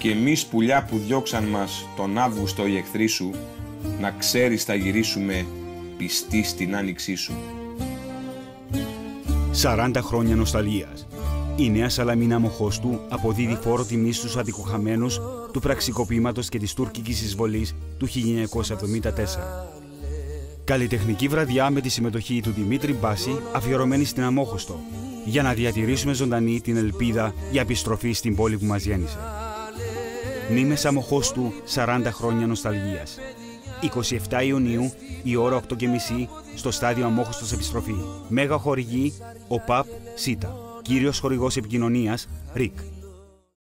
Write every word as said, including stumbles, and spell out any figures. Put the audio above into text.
Και εμείς πουλιά που διώξαν μας τον Αύγουστο οι εχθροί σου, να ξέρεις θα γυρίσουμε πιστοί στην άνοιξή σου. σαράντα χρόνια νοσταλγίας. Η Νέα Σαλαμίνα Μοχώστου αποδίδει φόρο τιμής στους αδικοχαμένους του πραξικοπήματος και της τουρκικής εισβολής του χίλια εννιακόσια εβδομήντα τέσσερα. Καλλιτεχνική βραδιά με τη συμμετοχή του Δημήτρη Μπάση, αφιερωμένη στην Αμόχωστο, για να διατηρήσουμε ζωντανή την ελπίδα για επιστροφή στην πόλη που μας γέννησε. Μνήμες Αμοχώστου, σαράντα χρόνια νοσταλγίας. εικοστή εβδόμη Ιουνίου, η ώρα οκτώ και μισή, στο στάδιο Αμόχωστος Επιστροφή. Μέγα χορηγή, ο ΠΑΠ ΣΥΤΑ. Κύριος χορηγός επικοινωνίας, ΡΙΚ.